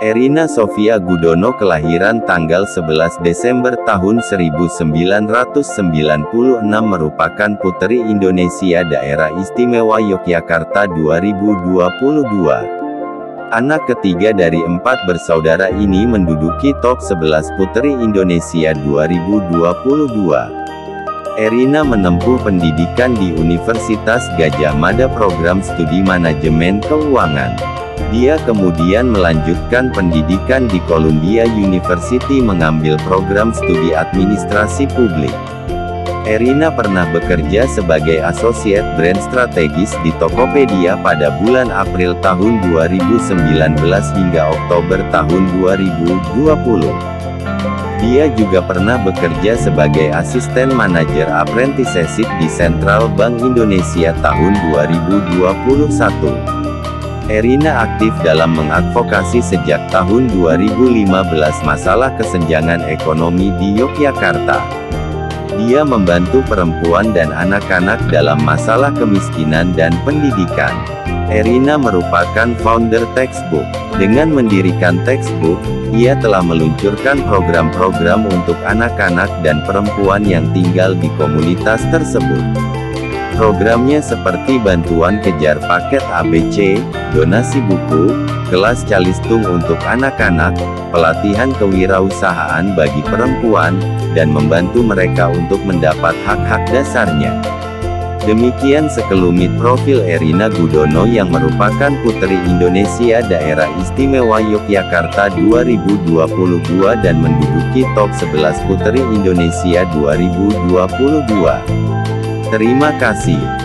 Erina Sofia Gudono kelahiran tanggal 11 Desember tahun 1996 merupakan putri Indonesia Daerah Istimewa Yogyakarta 2022. Anak ketiga dari 4 bersaudara ini menduduki top 11 putri Indonesia 2022. Erina menempuh pendidikan di Universitas Gadjah Mada program studi manajemen keuangan. Dia kemudian melanjutkan pendidikan di Columbia University mengambil program studi administrasi publik. Erina pernah bekerja sebagai Associate Brand Strategis di Tokopedia pada bulan April tahun 2019 hingga Oktober tahun 2020. Dia juga pernah bekerja sebagai Asisten Manajer Apprenticeship di Central Bank Indonesia tahun 2021. Erina aktif dalam mengadvokasi sejak tahun 2015 masalah kesenjangan ekonomi di Yogyakarta. Dia membantu perempuan dan anak-anak dalam masalah kemiskinan dan pendidikan. Erina merupakan founder Textbook. Dengan mendirikan Textbook, ia telah meluncurkan program-program untuk anak-anak dan perempuan yang tinggal di komunitas tersebut. Programnya seperti bantuan kejar paket ABC, donasi buku, kelas calistung untuk anak-anak, pelatihan kewirausahaan bagi perempuan, dan membantu mereka untuk mendapat hak-hak dasarnya. Demikian sekelumit profil Erina Gudono yang merupakan Putri Indonesia Daerah Istimewa Yogyakarta 2022 dan menduduki top 11 Putri Indonesia 2022. Terima kasih.